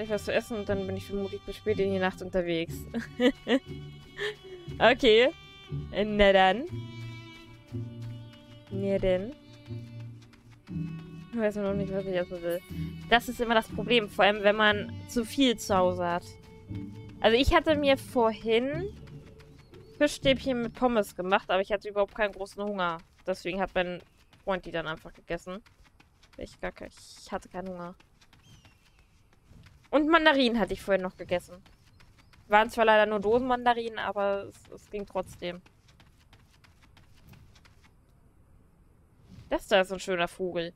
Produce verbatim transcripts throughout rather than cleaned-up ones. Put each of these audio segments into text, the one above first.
Vielleicht was zu essen und dann bin ich vermutlich bis spät in die Nacht unterwegs. Okay. Na dann. Na denn. Ich weiß noch nicht, was ich essen will. Das ist immer das Problem, vor allem wenn man zu viel zu Hause hat. Also ich hatte mir vorhin Fischstäbchen mit Pommes gemacht, aber ich hatte überhaupt keinen großen Hunger. Deswegen hat mein Freund die dann einfach gegessen. Ich, gar kein, ich hatte keinen Hunger. Und Mandarinen hatte ich vorhin noch gegessen. Waren zwar leider nur Dosenmandarinen, aber es, es ging trotzdem. Das da ist ein schöner Vogel.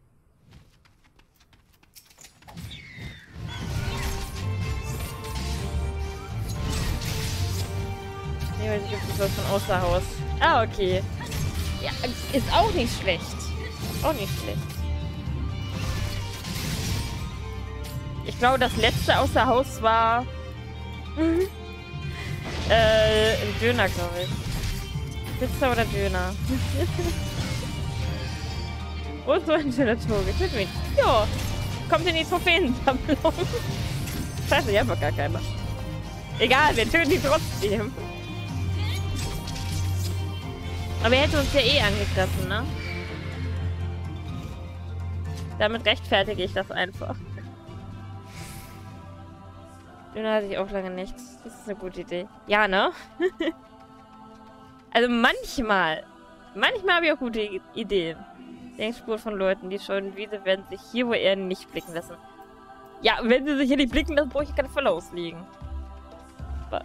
Nee, weiß nicht, ob das was von Außerhaus. Ah, okay. Ja, ist auch nicht schlecht. Auch nicht schlecht. Ich glaube, das letzte Außerhaus war... Mhm. Äh, ein Döner, glaube ich. Pizza oder Döner? Oh, so ein schöner Vogel. Tut mich. Jo, kommt in die Trophäensammlung. Scheiße, ich hab doch gar keiner. Egal, wir töten die trotzdem. Aber er hätte uns ja eh angegriffen, ne? Damit rechtfertige ich das einfach. Döner hatte ich auch lange nichts. Das ist eine gute Idee. Ja, ne? Also manchmal, manchmal habe ich auch gute I Ideen. Denkspur von Leuten, die schon Wiese werden sich hier, wo er nicht blicken lassen. Ja, wenn sie sich hier nicht blicken lassen, brauche ich keine Falle auslegen. Aber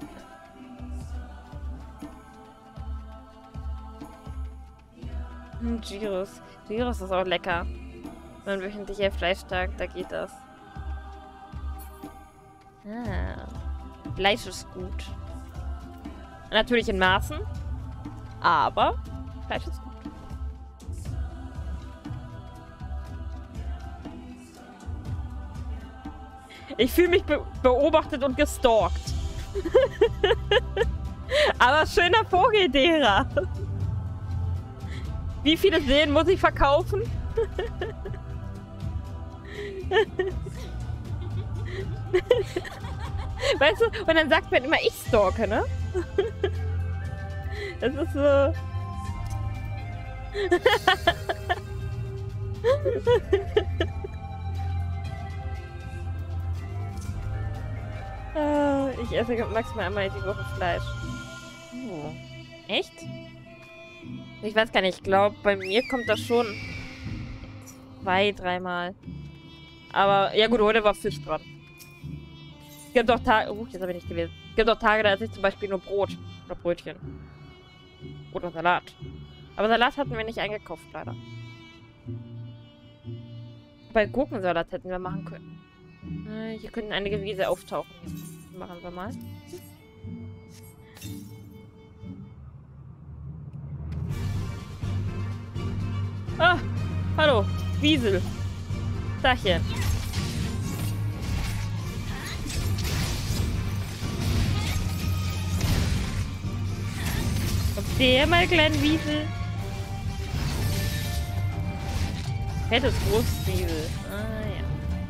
hm, Gyros. Gyros ist auch lecker. Wenn wöchentlicher Fleischtag, da geht das. Ah. Fleisch ist gut. Natürlich in Maßen. Aber Fleisch ist gut. Ich fühle mich be beobachtet und gestalkt. Aber schöner Vogel, derer. Wie viele Seelen muss ich verkaufen? Weißt du, und dann sagt man immer, ich stalke, ne? Das ist so... Ich esse maximal einmal die Woche Fleisch. Oh. Echt? Ich weiß gar nicht, ich glaube, bei mir kommt das schon zwei, dreimal. Aber, ja gut, heute war Fisch dran. Es gibt auch Tage, uh, jetzt habe ich nicht gelesen. Es gibt auch Tage, da esse ich zum Beispiel nur Brot oder Brötchen. Oder Salat. Aber Salat hatten wir nicht eingekauft, leider. Bei Gurkensalat hätten wir machen können. Äh, hier könnten einige Wiese auftauchen. Machen wir mal. Ah, hallo, Wiesel. Tachchen. Kommt der mal, kleinen Wiesel? Fettes großes Wiesel. Ah, ja.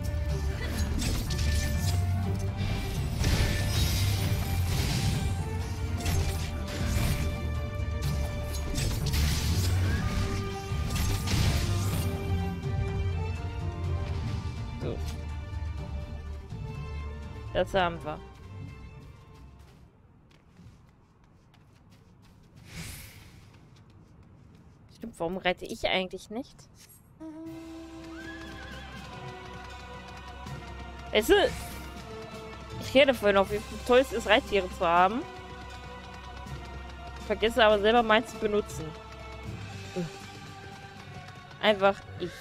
So. Das haben wir. Stimmt, warum reite ich eigentlich nicht? Weißt du, ich rede vorhin noch, wie toll es ist, Reittiere zu haben. Vergesse aber selber meins zu benutzen. Einfach ich.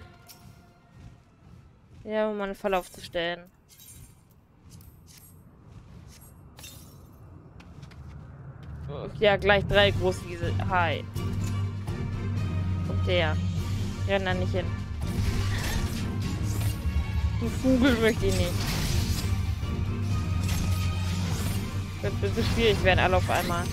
Ja, um einen Fall aufzustellen. Ja, gleich drei Großwiesel. Hi. Kommt der. Ich renn da nicht hin. Ein Vogel möchte ich nicht. Wird ein bisschen schwierig werden, alle auf einmal.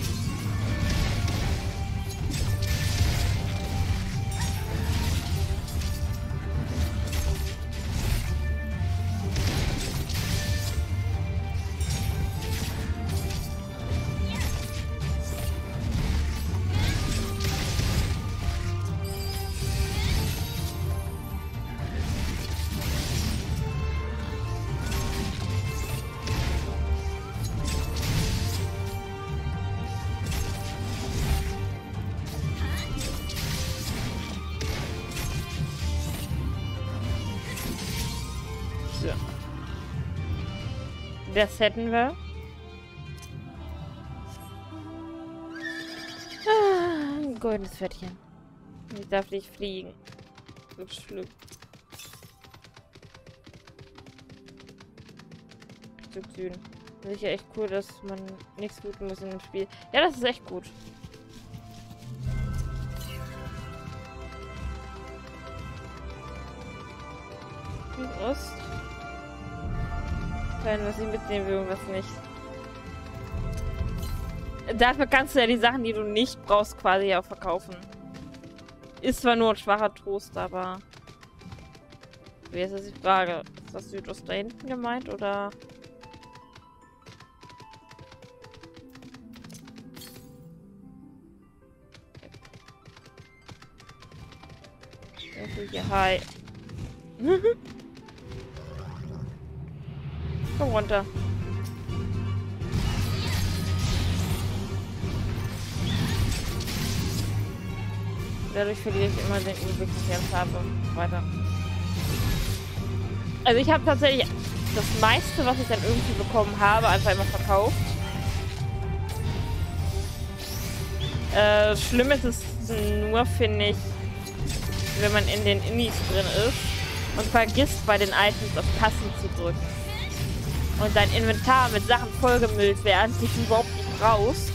Das hätten wir. Ah, ein goldenes Pferdchen. Ich darf nicht fliegen. Das ist schlimm. Stück Süden. Das ist ja echt cool, dass man nichts looten muss in dem Spiel. Ja, das ist echt gut. Ost. Kein, was ich mitnehmen will und was nicht. Dafür kannst du ja die Sachen, die du nicht brauchst, quasi auch verkaufen. Ist zwar nur ein schwacher Trost, aber... Wie ist jetzt die Frage? Ist das Südost da hinten gemeint, oder... Ja, hi. Komm runter. Dadurch verliere ich immer den Überblick, den ich jetzt habe. Weiter. Also ich habe tatsächlich das meiste, was ich dann irgendwie bekommen habe, einfach immer verkauft. Äh, schlimm ist es nur, finde ich, wenn man in den Indies drin ist und vergisst, bei den Items auf Tasten zu drücken. Und dein Inventar mit Sachen vollgemüllt werden, die du überhaupt nicht brauchst.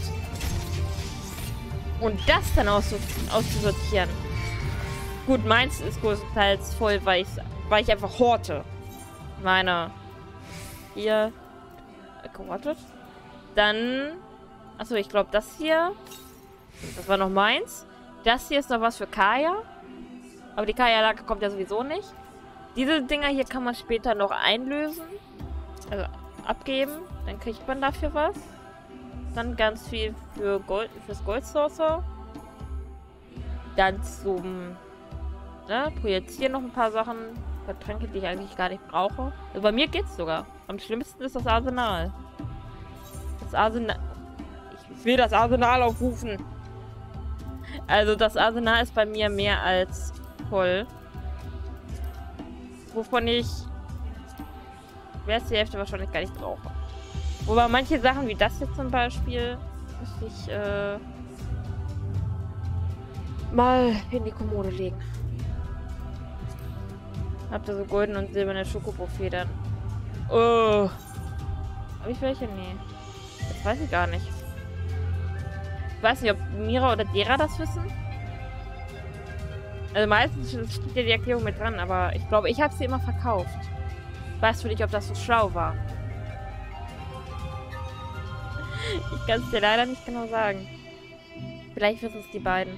Und das dann auszu auszusortieren. Gut, meins ist größtenteils voll, weil ich, weil ich einfach horte. Ich meine, hier gehortet. Dann, achso, ich glaube, das hier, das war noch meins. Das hier ist noch was für Kaya. Aber die Kaya-Lage kommt ja sowieso nicht. Diese Dinger hier kann man später noch einlösen. Also abgeben. Dann kriegt man dafür was. Dann ganz viel für Gold, fürs Goldsourcer. Dann zum ne, Projizieren noch ein paar Sachen. Getränke, die ich eigentlich gar nicht brauche. Also bei mir geht's sogar. Am schlimmsten ist das Arsenal. Das Arsenal. Ich will das Arsenal aufrufen. Also das Arsenal ist bei mir mehr als voll. Wovon ich mehr als die Hälfte wahrscheinlich gar nicht brauche. Wobei manche Sachen wie das hier zum Beispiel muss ich äh, mal in die Kommode legen. Habt ihr so goldene und silberne Schokobo-Federn? Oh. Habe ich welche? Nee. Das weiß ich gar nicht. Ich weiß nicht, ob Mira oder Dera das wissen. Also meistens steht ja die Erklärung mit dran, aber ich glaube, ich habe sie immer verkauft. Ich weiß nicht, ob das so schlau war. Ich kann es dir leider nicht genau sagen. Vielleicht wissen es die beiden.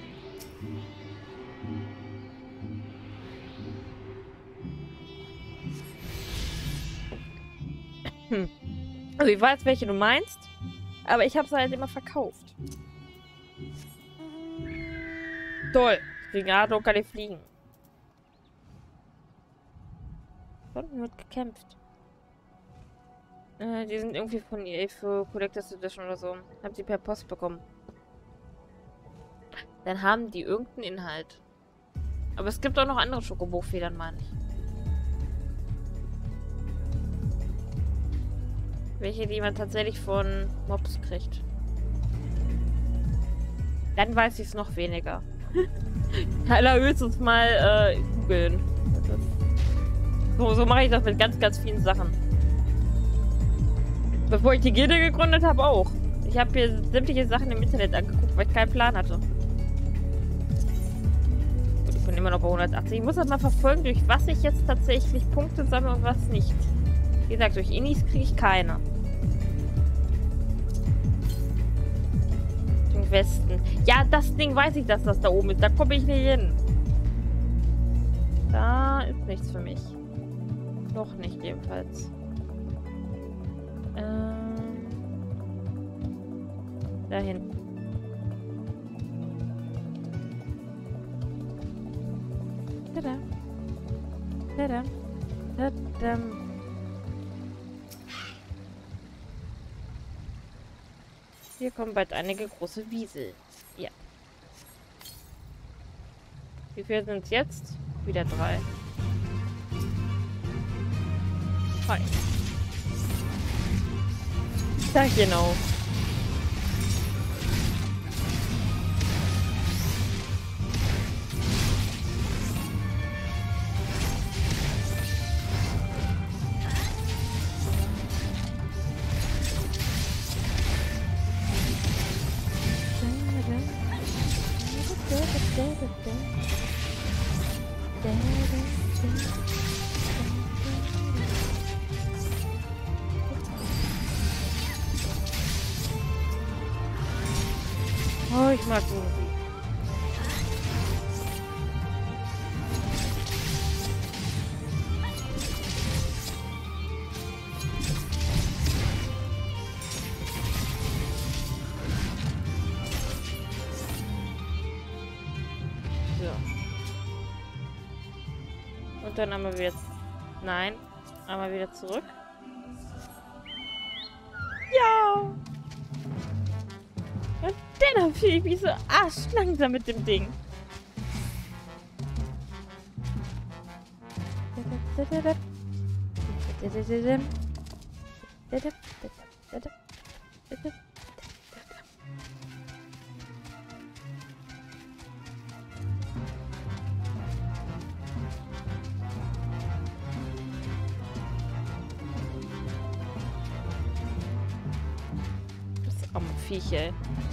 Hm. Also ich weiß, welche du meinst, aber ich habe sie halt immer verkauft. Toll. Brigado kann ich fliegen. Unten wird gekämpft. Äh, die sind irgendwie von E A für Collectors Edition oder so. Hab sie per Post bekommen. Dann haben die irgendeinen Inhalt. Aber es gibt auch noch andere Schokobo-Federn, meine ich. Welche, die man tatsächlich von Mobs kriegt. Dann weiß ich es noch weniger. Allerhöchstens mal äh, googeln. So, so mache ich das mit ganz, ganz vielen Sachen. Bevor ich die Gilde gegründet habe, auch. Ich habe hier sämtliche Sachen im Internet angeguckt, weil ich keinen Plan hatte. Und ich bin immer noch bei hundertachtzig. Ich muss das mal verfolgen, durch was ich jetzt tatsächlich Punkte sammle und was nicht. Wie gesagt, durch Inis kriege ich keine. Im Westen. Ja, das Ding weiß ich, dass das da oben ist. Da komme ich nicht hin. Da ist nichts für mich. Noch nicht jedenfalls. Ähm. Da hinten. Tada. Tada. Tada. Hier kommen bald einige große Wiesel. Ja. Wie viele sind es jetzt? Wieder drei. Hi. Sag genau. Oh, ich mag die Musik. So. Und dann einmal wieder... Nein. Einmal wieder zurück. Ja! Und dann fühle ich mich so arschlangsam mit dem Ding. Das arme Viech, ey.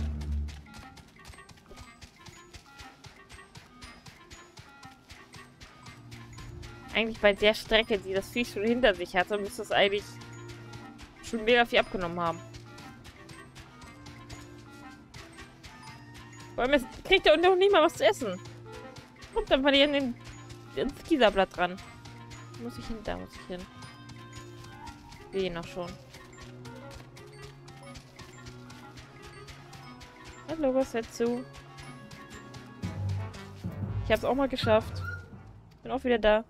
Eigentlich bei der Strecke, die das Viech schon hinter sich hatte, müsste es eigentlich schon mega viel abgenommen haben. Vor allem es kriegt er noch nicht mal was zu essen. Kommt dann mal hier in den, ins Gießerblatt dran. Muss ich hin? Da muss ich hin. Sehe ihn noch schon. Hallo, was hört zu? Ich hab's auch mal geschafft. Bin auch wieder da.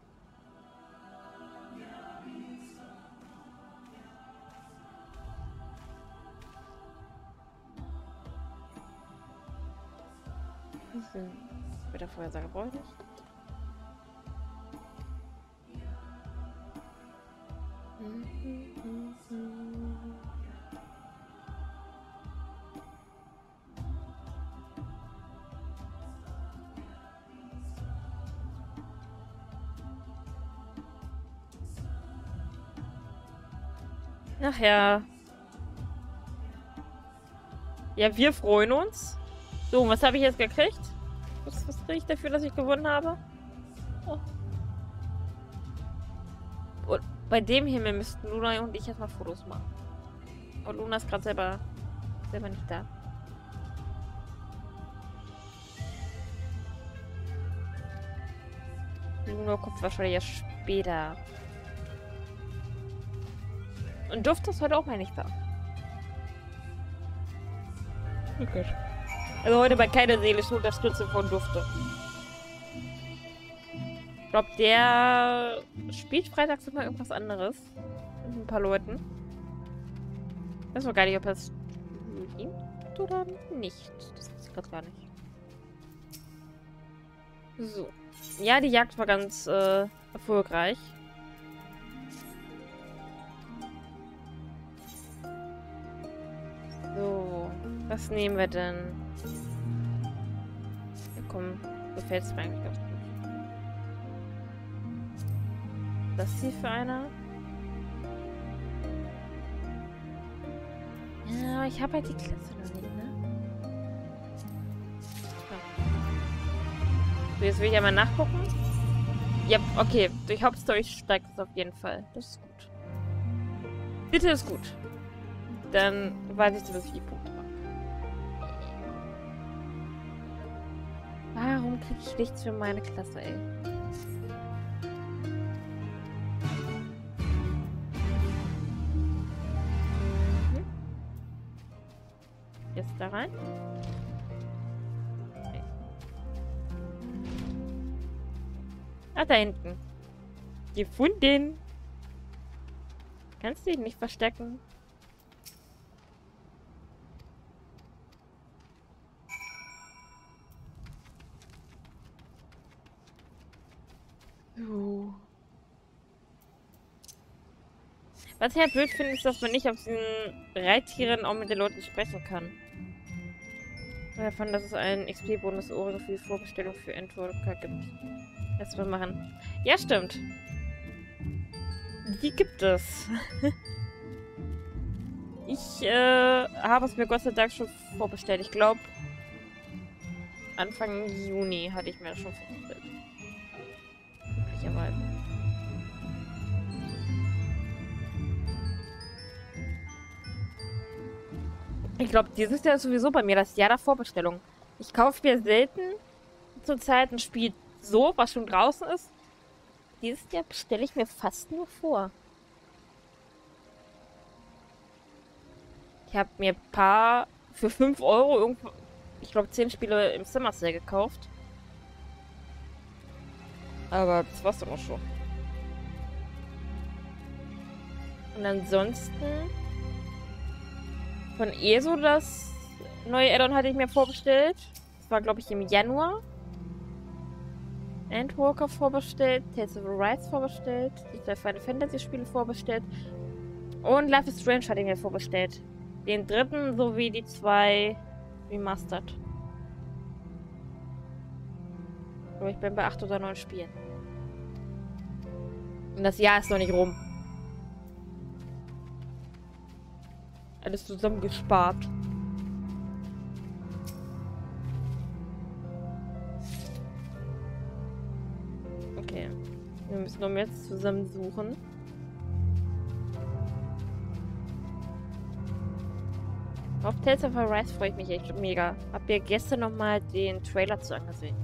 Wieder Vorhersage brauche ich nicht. Ach ja. Ja, wir freuen uns. So, was habe ich jetzt gekriegt? Was, was kriege ich dafür, dass ich gewonnen habe? Oh. Und bei dem Himmel müssten Luna und ich erstmal Fotos machen. Und Luna ist gerade selber, selber nicht da. Luna kommt wahrscheinlich erst später. Und Duft ist heute auch mal nicht da. Oh Gott. Also heute bei keiner seelischen Unterstützung von Dufte. Ich glaube, der spielt freitags immer irgendwas anderes. Mit ein paar Leuten. Ich weiß noch gar nicht, ob er es streamt oder nicht. Das weiß ich gerade gar nicht. So. Ja, die Jagd war ganz äh, erfolgreich. So. Was nehmen wir denn? Ja, komm. Gefällt es mir eigentlich ganz gut. Das hier für einer? Ja, aber ich habe halt die Klasse noch nicht, ne? So, jetzt will ich einmal nachgucken. Ja, okay. Durch Hauptstory steigt es auf jeden Fall. Das ist gut. Bitte ist gut. Dann weiß ich, dass ich die Punkte mache. Warum kriege ich nichts für meine Klasse, ey? Hm? Jetzt da rein. Okay. Ah, da hinten. Gefunden. Kannst du dich nicht verstecken? So. Was ich ja blöd finde, ist, dass man nicht auf diesen Reittieren auch mit den Leuten sprechen kann. Davon, dass es einen X P-Bonus Ohrring für die Vorbestellung für Endworker gibt. Lass mal machen. Ja, stimmt. Die gibt es. Ich äh, habe es mir Gott sei Dank schon vorbestellt. Ich glaube, Anfang Juni hatte ich mir das schon vorbestellt. Möglicherweise. Ich glaube, dieses Jahr ist sowieso bei mir das Jahr der Vorbestellung. Ich kaufe mir selten zurzeit ein Spiel so, was schon draußen ist. Dieses Jahr bestelle ich mir fast nur vor. Ich habe mir ein paar für fünf Euro irgendwo, ich glaube zehn Spiele im Summer Sale gekauft. Aber das war's dann auch schon. Und ansonsten von E S O das neue Add-on hatte ich mir vorbestellt. Das war, glaube ich, im Januar. Endwalker vorbestellt, Tales of Arise vorbestellt, die zwei Final Fantasy Spiele vorbestellt und Life is Strange hatte ich mir vorbestellt. Den dritten sowie die zwei Remastered. Aber ich bin bei acht oder neun Spielen. Und das Jahr ist noch nicht rum. Alles zusammengespart. Okay. Wir müssen noch mehr zusammensuchen. Auf Tales of Arise freue ich mich echt mega. Hab mir gestern nochmal den Trailer zu angesehen.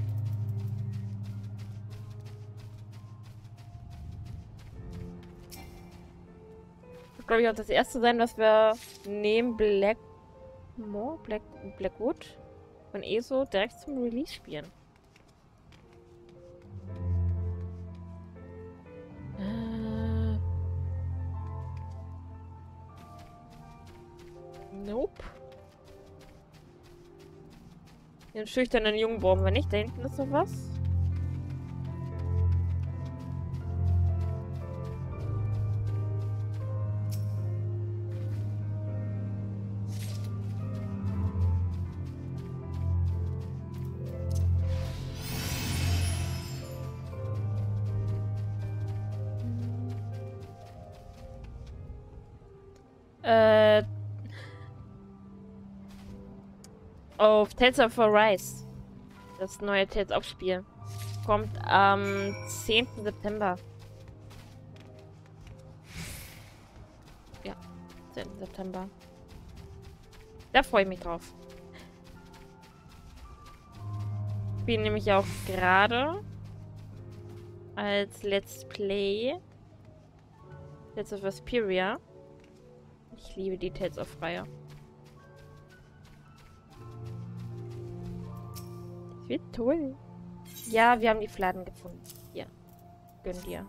Das glaube ich auch das erste sein, was wir neben Blackmore, Black, Blackwood von E S O direkt zum Release spielen. Äh. Nope. Den schüchternen Jungen brauchen wir nicht. Da hinten ist noch was. Äh. Auf Tales of Arise. Das neue Tales of Spiel. Kommt am zehnten September. Ja, zehnten September. Da freue ich mich drauf. Ich spiele nämlich auch gerade als Let's Play Tales of Vesperia. Ich liebe die Tales of Reihe. Das wird toll. Ja, wir haben die Fladen gefunden. Hier. Gönn dir.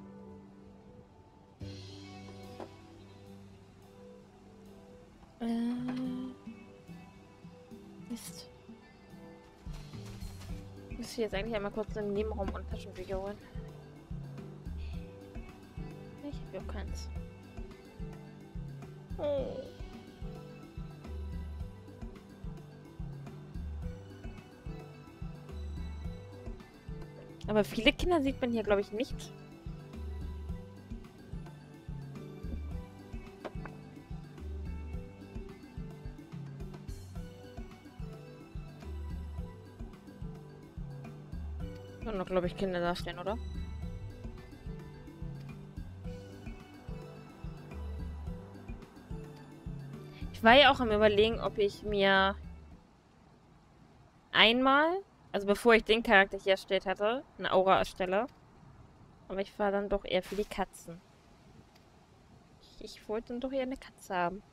Äh. Mist. Ich muss jetzt eigentlich einmal kurz im Nebenraum und Taschentücher holen. Ich habe ja auch keins. Oh. Aber viele Kinder sieht man hier, glaube ich, nicht. Sollen noch, glaube ich, Kinder darstellen, oder? Ich war ja auch am Überlegen, ob ich mir einmal, also bevor ich den Charakter hier erstellt hatte, eine Aura erstelle. Aber ich war dann doch eher für die Katzen. Ich, ich wollte dann doch eher eine Katze haben.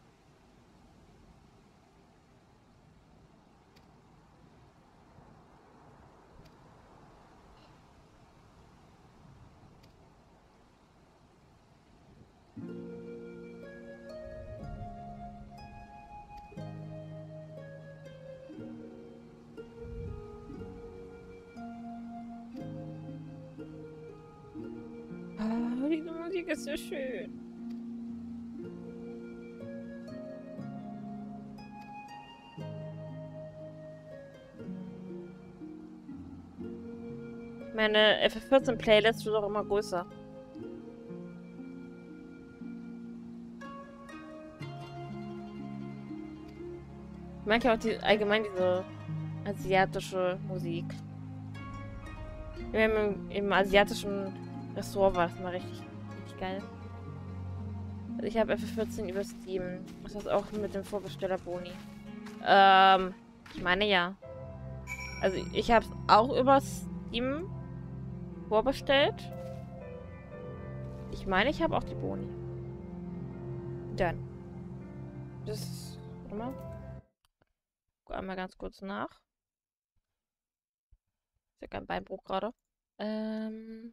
Ah, diese Musik ist so schön. Meine F vierzehn Playlist wird auch immer größer. Ich mag ja auch die, allgemein diese asiatische Musik. Im, im asiatischen Restaurant war das mal richtig, richtig geil. Also ich habe F vierzehn über Steam. Das ist auch mit dem Vorbesteller-Boni. Ähm, ich meine ja. Also ich habe es auch über Steam vorbestellt. Ich meine, ich habe auch die Boni. Dann. Das ist immer. Guck einmal ganz kurz nach. Ist ja kein Beinbruch gerade. Ähm.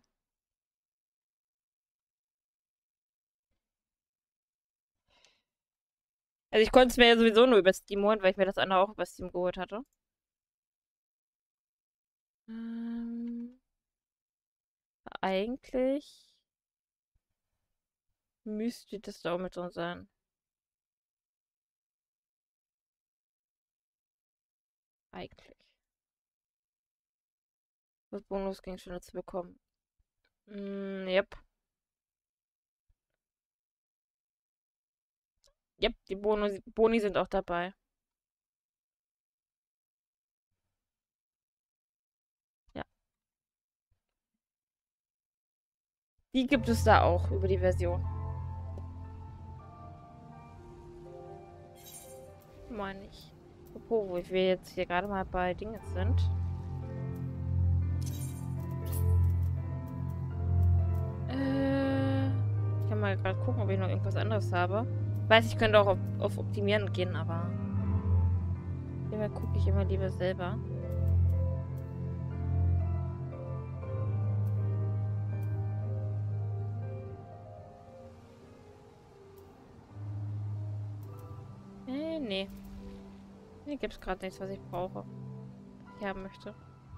Also ich konnte es mir ja sowieso nur über Steam holen, weil ich mir das andere auch über Steam geholt hatte. Ähm. Eigentlich müsste das da auch mit drin sein. Eigentlich. Das Bonus ging schon zu bekommen. Mm, yep. Yep, die Boni, Boni sind auch dabei. Ja. Die gibt es da auch über die Version. Meine ich. Apropos, wo wir jetzt hier gerade mal bei Dingen sind. Äh, ich kann mal gerade gucken, ob ich noch irgendwas anderes habe. Ich weiß, ich könnte auch auf, auf Optimieren gehen, aber immer gucke ich immer lieber selber. Äh, nee. Hier gibt es gerade nichts, was ich brauche. Was ich haben möchte.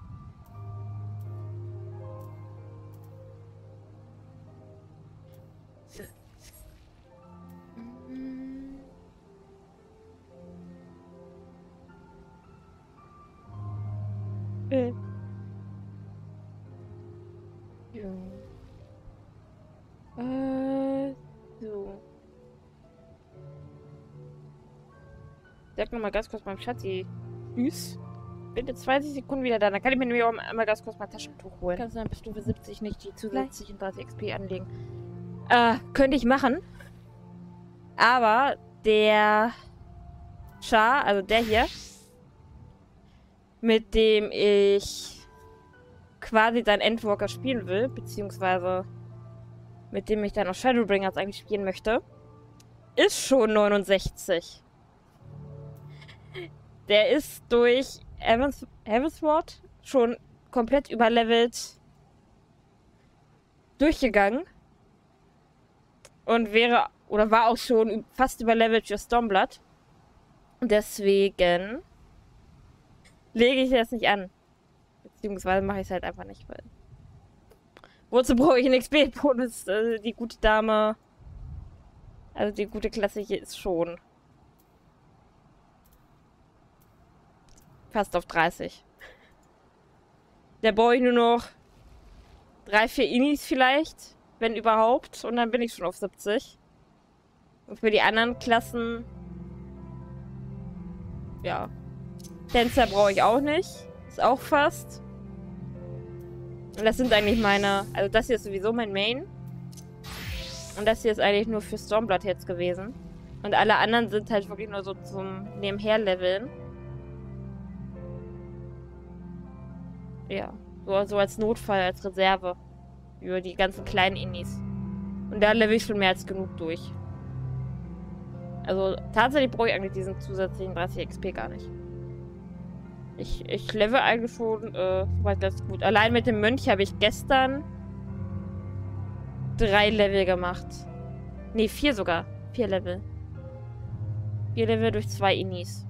Mhm. Äh. Ja. Äh, so. Sag nochmal ganz kurz meinem Schatzi. Tschüss. Bin in zwanzig Sekunden wieder da. Dann kann ich mir nämlich auch einmal ganz kurz mein Taschentuch holen. Kannst du dann bis Stufe siebzig nicht die zusätzlichen dreißig X P anlegen. Äh, könnte ich machen. Aber der Char, also der hier, mit dem ich quasi dann Endwalker spielen will, beziehungsweise mit dem ich dann auch Shadowbringers eigentlich spielen möchte, ist schon neunundsechzig. Der ist durch Heavens, Heavensward schon komplett überlevelt durchgegangen. Und wäre, oder war auch schon fast überlevelt für Stormblood. Deswegen lege ich das nicht an. Beziehungsweise mache ich es halt einfach nicht, weil... Wozu brauche ich einen X P-Bonus? Also die gute Dame... Also die gute Klasse hier ist schon... fast auf dreißig. Da brauche ich nur noch drei, vier Inis vielleicht, wenn überhaupt. Und dann bin ich schon auf siebzig. Und für die anderen Klassen... Ja. Tänzer brauche ich auch nicht. Ist auch fast. Und das sind eigentlich meine... Also das hier ist sowieso mein Main. Und das hier ist eigentlich nur für Stormblood jetzt gewesen. Und alle anderen sind halt wirklich nur so zum Nebenher-Leveln. Ja. So, so als Notfall, als Reserve. Für die ganzen kleinen Inis. Und da level ich schon mehr als genug durch. Also tatsächlich brauche ich eigentlich diesen zusätzlichen dreißig X P gar nicht. Ich, ich level eigentlich schon äh, soweit ganz gut. Allein mit dem Mönch habe ich gestern drei Level gemacht. Ne, vier sogar. Vier Level. Vier Level durch zwei Inis.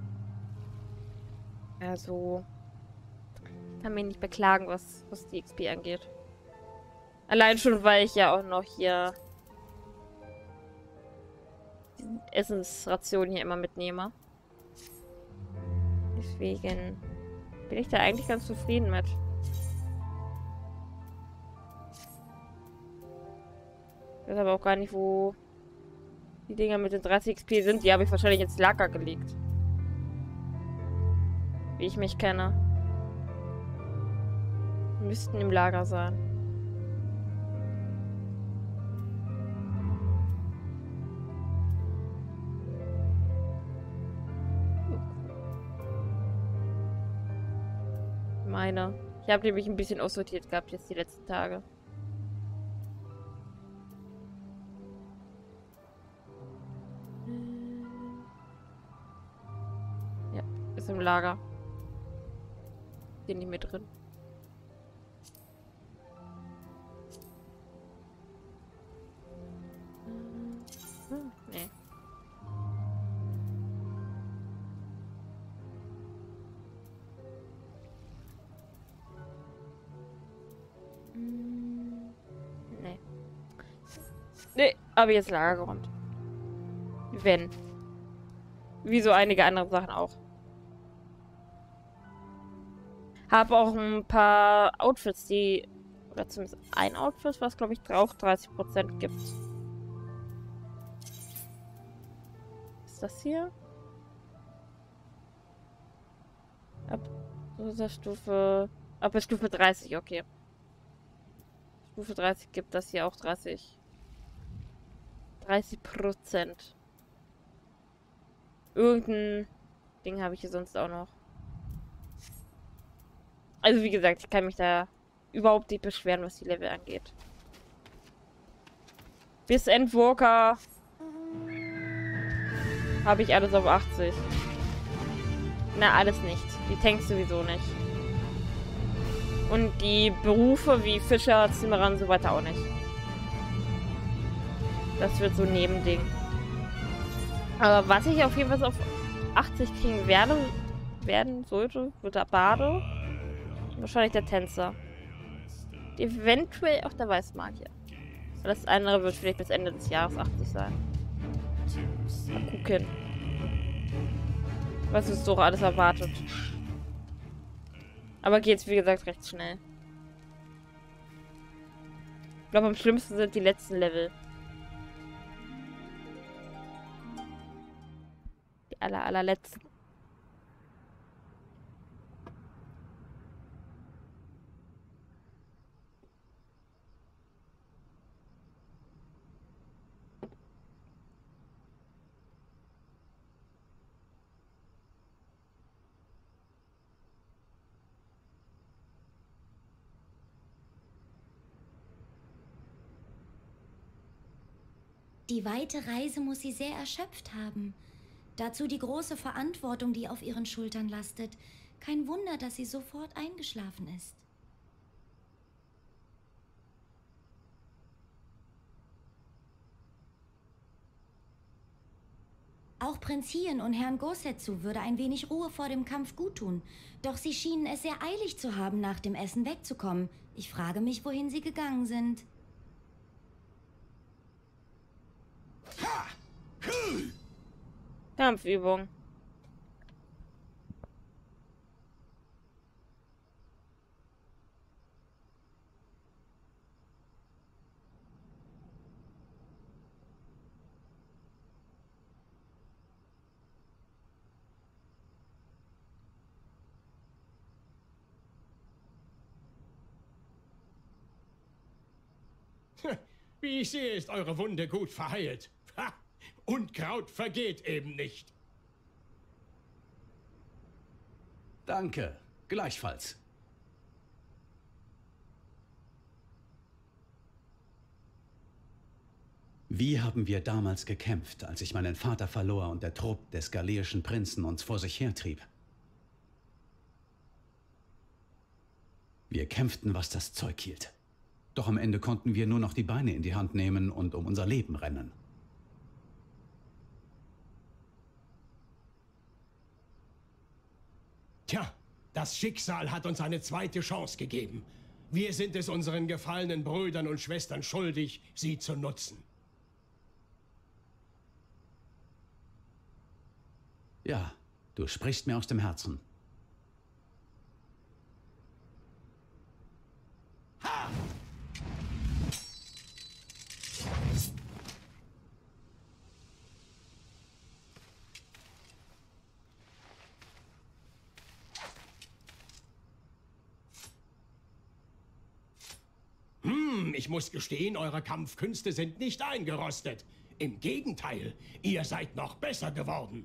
Also kann mich nicht beklagen, was, was die X P angeht. Allein schon, weil ich ja auch noch hier die Essensration hier immer mitnehme. Deswegen bin ich da eigentlich ganz zufrieden mit. Ich weiß aber auch gar nicht, wo die Dinger mit den dreißig X P sind. Die habe ich wahrscheinlich ins Lager gelegt. Wie ich mich kenne. Müssten im Lager sein. Meine. Ich habe nämlich ein bisschen aussortiert gehabt jetzt die letzten Tage. Ja, ist im Lager. Sind nicht mehr drin. Hm, nee. Nee. Nee, habe ich jetzt Lager geräumt. Wenn. Wie so einige andere Sachen auch. Habe auch ein paar Outfits, die... Oder zumindest ein Outfit, was glaube ich auch dreißig Prozent gibt. Ist das hier? Ab dieser Stufe... Ab der Stufe dreißig, okay. Stufe dreißig gibt das hier auch dreißig. dreißig Prozent. Irgendein Ding habe ich hier sonst auch noch. Also wie gesagt, ich kann mich da überhaupt nicht beschweren, was die Level angeht. Bis Endwalker habe ich alles auf achtzig. Na, alles nicht. Die Tanks sowieso nicht. Und die Berufe wie Fischer, Zimmerer und so weiter auch nicht. Das wird so ein Nebending. Aber was ich auf jeden Fall auf achtzig kriegen werde, werden sollte, wird der Bade. Wahrscheinlich der Tänzer. Eventuell auch der Weißmagier. Das andere wird vielleicht bis Ende des Jahres achtzig sein. Mal gucken. Was uns doch alles erwartet. Aber geht's wie gesagt recht schnell. Ich glaube am schlimmsten sind die letzten Level. Die aller allerletzten. Die weite Reise muss sie sehr erschöpft haben. Dazu die große Verantwortung, die auf ihren Schultern lastet. Kein Wunder, dass sie sofort eingeschlafen ist. Auch Prinz Hien und Herrn Gosetsu würde ein wenig Ruhe vor dem Kampf guttun. Doch sie schienen es sehr eilig zu haben, nach dem Essen wegzukommen. Ich frage mich, wohin sie gegangen sind. Kampfübung. Wie ich sehe, ist eure Wunde gut verheilt. Ha! Unkraut vergeht eben nicht. Danke. Gleichfalls. Wie haben wir damals gekämpft, als ich meinen Vater verlor und der Trupp des galeischen Prinzen uns vor sich hertrieb? Wir kämpften, was das Zeug hielt. Doch am Ende konnten wir nur noch die Beine in die Hand nehmen und um unser Leben rennen. Tja, das Schicksal hat uns eine zweite Chance gegeben. Wir sind es unseren gefallenen Brüdern und Schwestern schuldig, sie zu nutzen. Ja, du sprichst mir aus dem Herzen. Ha! ich muss gestehen, eure Kampfkünste sind nicht eingerostet. Im Gegenteil, ihr seid noch besser geworden.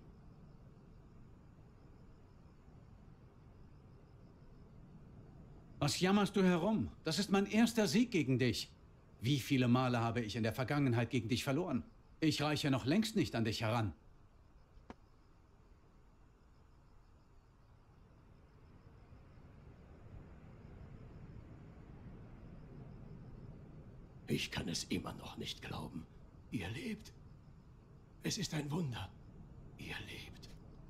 Was jammerst du herum? Das ist mein erster Sieg gegen dich. Wie viele Male habe ich in der Vergangenheit gegen dich verloren? Ich reiche noch längst nicht an dich heran. Ich kann es immer noch nicht glauben. Ihr lebt. Es ist ein Wunder. Ihr lebt.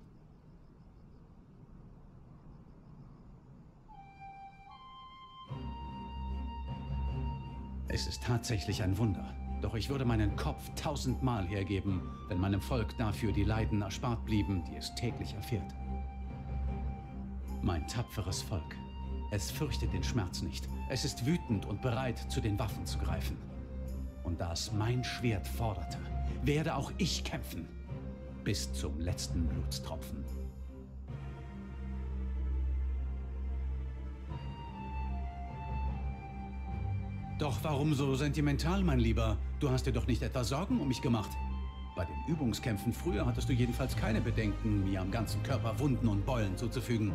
Es ist tatsächlich ein Wunder. Doch ich würde meinen Kopf tausendmal hergeben, wenn meinem Volk dafür die Leiden erspart blieben, die es täglich erfährt. Mein tapferes Volk. Es fürchtet den Schmerz nicht. Es ist wütend und bereit, zu den Waffen zu greifen. Und da es mein Schwert forderte, werde auch ich kämpfen. Bis zum letzten Blutstropfen. Doch warum so sentimental, mein Lieber? Du hast dir doch nicht etwa Sorgen um mich gemacht. Bei den Übungskämpfen früher hattest du jedenfalls keine Bedenken, mir am ganzen Körper Wunden und Beulen zuzufügen.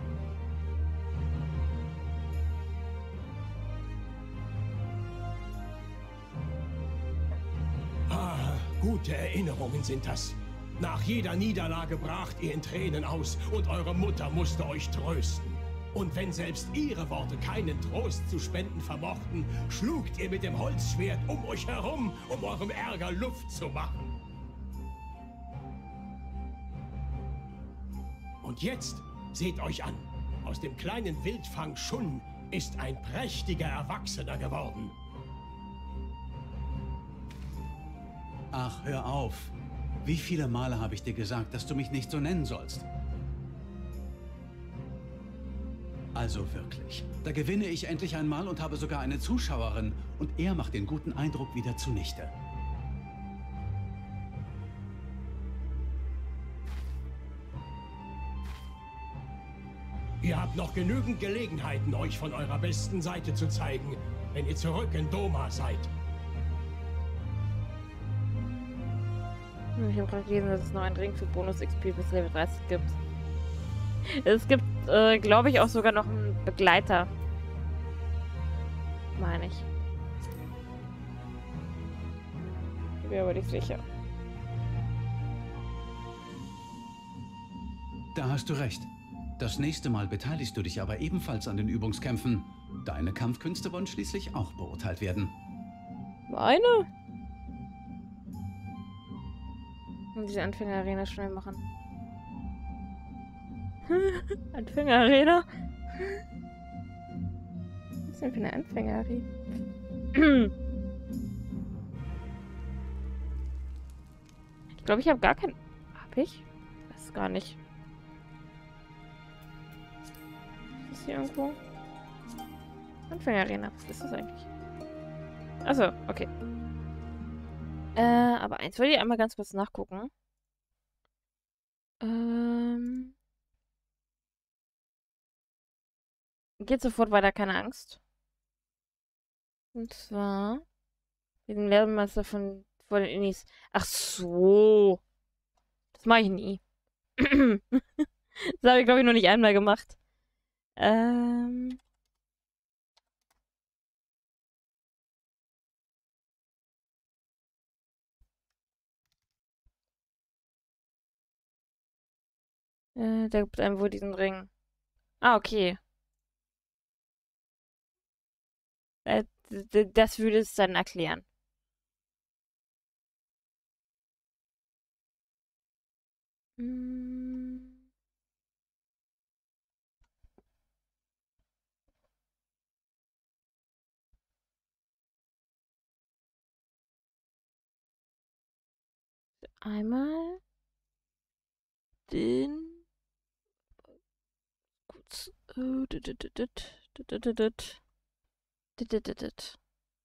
Ah, gute Erinnerungen sind das. Nach jeder Niederlage bracht ihr in Tränen aus und eure Mutter musste euch trösten. Und wenn selbst ihre Worte keinen Trost zu spenden vermochten, schlugt ihr mit dem Holzschwert um euch herum, um eurem Ärger Luft zu machen. Und jetzt seht euch an. Aus dem kleinen Wildfang Shun ist ein prächtiger Erwachsener geworden. Ach, hör auf. Wie viele Male habe ich dir gesagt, dass du mich nicht so nennen sollst? Also wirklich. Da gewinne ich endlich einmal und habe sogar eine Zuschauerin. Und er macht den guten Eindruck wieder zunichte. Ihr habt noch genügend Gelegenheiten, euch von eurer besten Seite zu zeigen, wenn ihr zurück in Doma seid. Ich habe gerade gelesen, dass es noch einen Ring für Bonus-X P bis Level dreißig gibt. Es gibt, äh, glaube ich, auch sogar noch einen Begleiter. Meine ich. Ich bin aber nicht sicher. Da hast du recht. Das nächste Mal beteiligst du dich aber ebenfalls an den Übungskämpfen. Deine Kampfkünste wollen schließlich auch beurteilt werden. Meine? Diese Anfänger-Arena schnell machen. Anfänger-Arena? Was ist denn für eine Anfänger-Arena? Ich glaube, ich habe gar kein... Hab ich? Weiß es gar nicht. Ist das hier irgendwo? Anfänger-Arena. Was ist das eigentlich? Achso, okay. Äh, aber eins wollte ich einmal ganz kurz nachgucken. Ähm... Geht sofort weiter, keine Angst. Und zwar den Lehrmeister von vor den Innis. Ach so. Das mache ich nie. Das habe ich, glaube ich, noch nicht einmal gemacht. Ähm. Äh, der gibt einem wohl diesen Ring. Ah, okay. Äh, das würde es dann erklären. Hm. Einmal den kurz. Äh, dit, dit, dit, dit, dit, dit, dit. Dit, dit, dit, dit.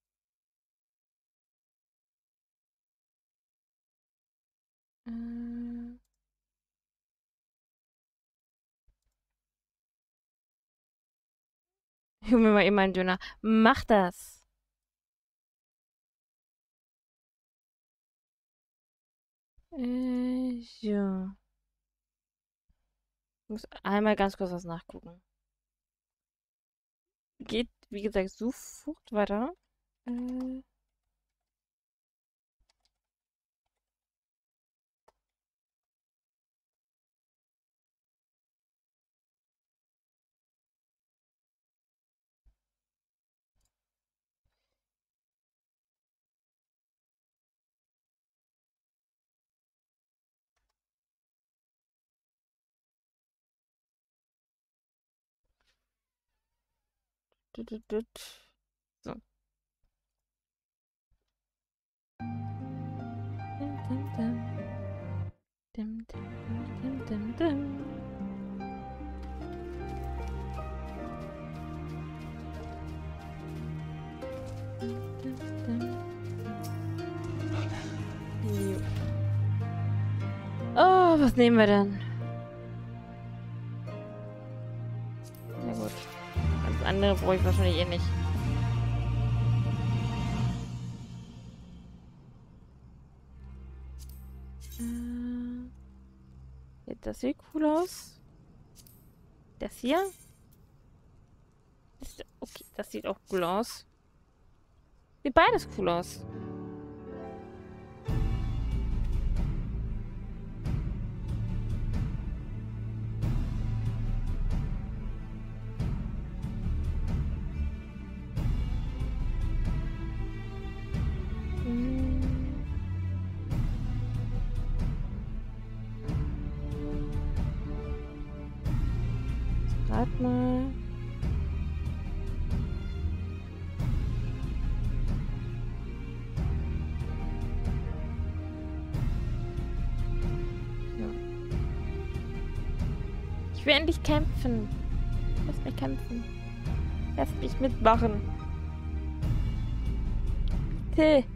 Äh. Ich hol mir mal eben einen Döner. Mach das! Äh, ja. Ich muss einmal ganz kurz was nachgucken. Geht, wie gesagt, sofort weiter. Äh. Tut, tut, tut. So. Dim, dim, dim. Dim, dim, dim, dim, dim. Dim, dim. Jo. Oh, was nehmen wir denn? Na gut. Das andere brauche ich wahrscheinlich eh nicht. Äh, ja, das sieht cool aus. Das hier? Das, okay, das sieht auch cool aus. Sieht beides cool aus. Rat mal. Ja. Ich will endlich kämpfen. Lass mich kämpfen. Lass mich mitmachen. Bitte.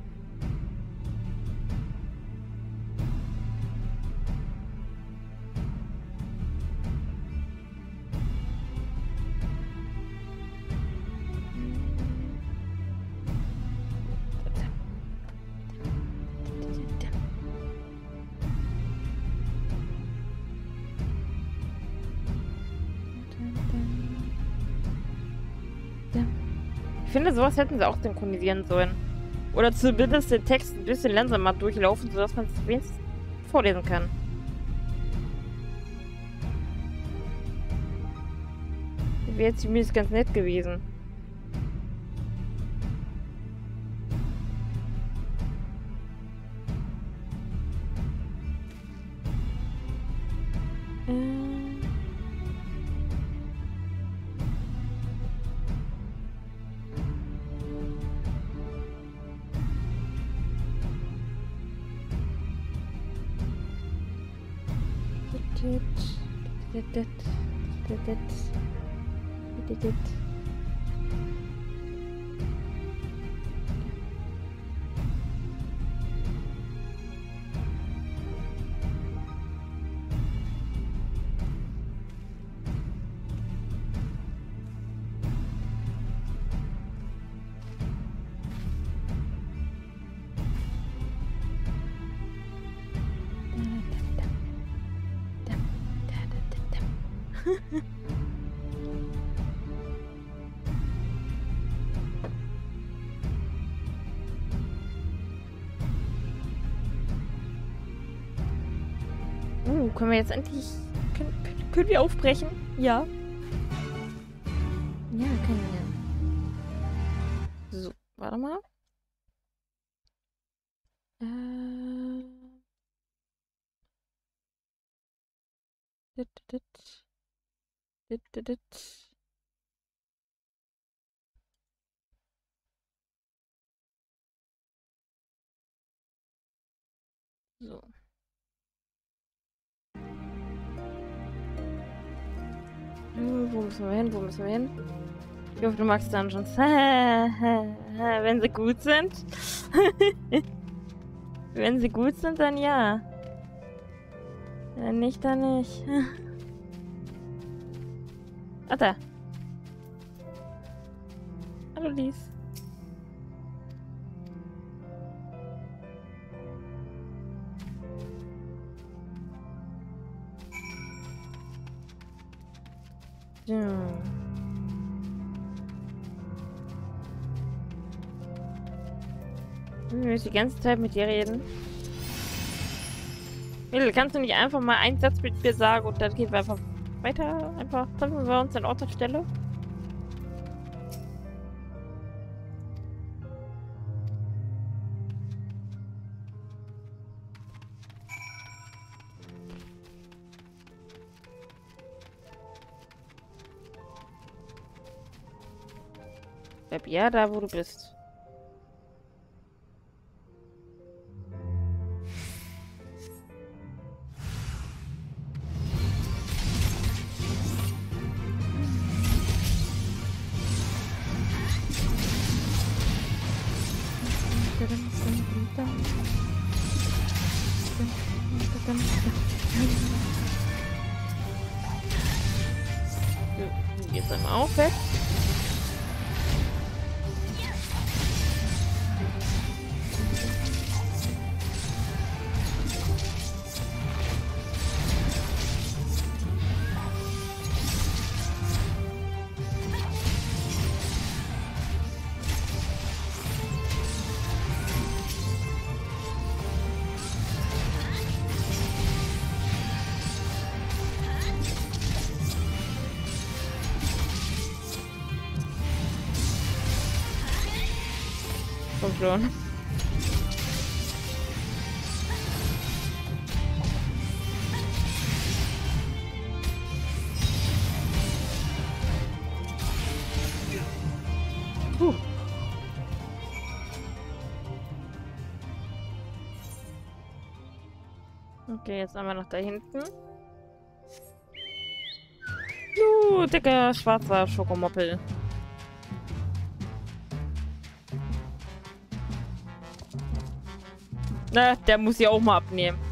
Ich finde, sowas hätten sie auch synchronisieren sollen. Oder zumindest den Text ein bisschen langsamer durchlaufen, sodass man es wenigstens vorlesen kann. Wäre jetzt zumindest ganz nett gewesen. Äh. Uh, können wir jetzt endlich... Können, können, können wir aufbrechen? Ja. Ja, können wir. So, warte mal. Äh... Dit, dit. Dit, dit, dit. So. Wo müssen wir hin? Wo müssen wir hin? Ich hoffe, du magst Dungeons. Wenn sie gut sind. Wenn sie gut sind, dann ja. Wenn nicht, dann nicht. Ah, da. Hallo, Lies. So. Ich will die ganze Zeit mit dir reden. Mädel, kannst du nicht einfach mal einen Satz mit mir sagen und dann gehen wir einfach weiter? Einfach treffen wir uns an Ort und Stelle? Bleib ja da, wo du bist. Jetzt einmal auch weg. Komm schon. Puh. Okay, jetzt einmal nach da hinten. Uh, dicker schwarzer Schokomoppel. Na, der muss ja auch mal abnehmen.